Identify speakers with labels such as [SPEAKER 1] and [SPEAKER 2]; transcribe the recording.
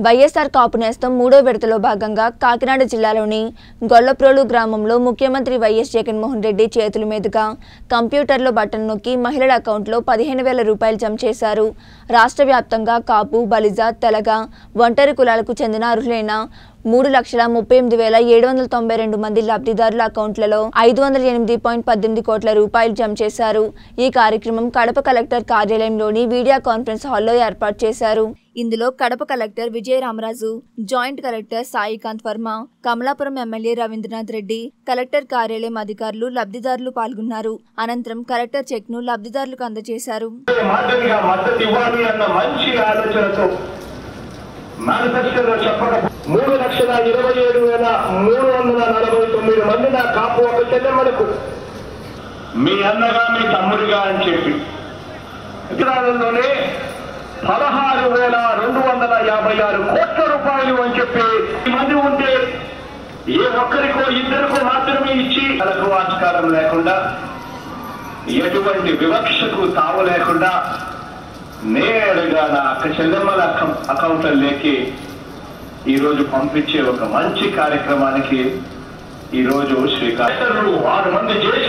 [SPEAKER 1] వైఎస్ఆర్ కాపు నేస్తం మూడో విడతలో భాగంగా కాకినాడ జిల్లాలోని గొల్లప్రోలు గ్రామంలో ముఖ్యమంత్రి వైఎస్ జగన్మోహన్ రెడ్డి చేతుల మీదుగా కంప్యూటర్లో బటన్ నొక్కి మహిళల అకౌంట్లో 15,000 రూపాయలు జమ చేశారు. రాష్ట్ర వ్యాప్తంగా కాపు, బలిజ, తెలగ, ఒంటరి కులాలకు చెందిన అర్హులైన 3,38,792 మంది లబ్ధిదారుల అకౌంట్లలో 508.18 కోట్ల రూపాయలు జమ చేశారు. ఈ కార్యక్రమం కడప కలెక్టర్ కార్యాలయంలోని వీడియో కాన్ఫరెన్స్ హాల్లో ఏర్పాటు చేశారు. ఇందులో Kadapa collector Vijayaramaraju, joint collector Saikanth Varma, Kamalapuram MLA Ravindranath Reddy, collector కార్యాలయం అధికారులు, లబ్ధిదారులు పాల్గొన్నారు. అనంతరం కలెక్టర్ చెక్ ను లబ్ధిదారులకు అందజేశారు.
[SPEAKER 2] మేనిఫెస్టోలో చెప్పక 3,27,349 మంది నా కాపు ఒక చెల్లెమ్మలకు మీ అన్నగా మీ తమ్ముడిగా అని చెప్పి ఇతరాలలోనే 16,256 కోట్ల రూపాయలు అని చెప్పి మంది ఉంటే ఏ ఒక్కరికో ఇద్దరికో మాత్రమే ఇచ్చి తనకు ఆస్కారం లేకుండా ఎటువంటి వివక్షకు తావు లేకుండా నేరుగా నా అక్క చెల్లెమ్మల అకౌంట్లలోకి ఈరోజు పంపించే ఒక మంచి కార్యక్రమానికి ఈరోజు శ్రీకాకుళంలో 6 మంది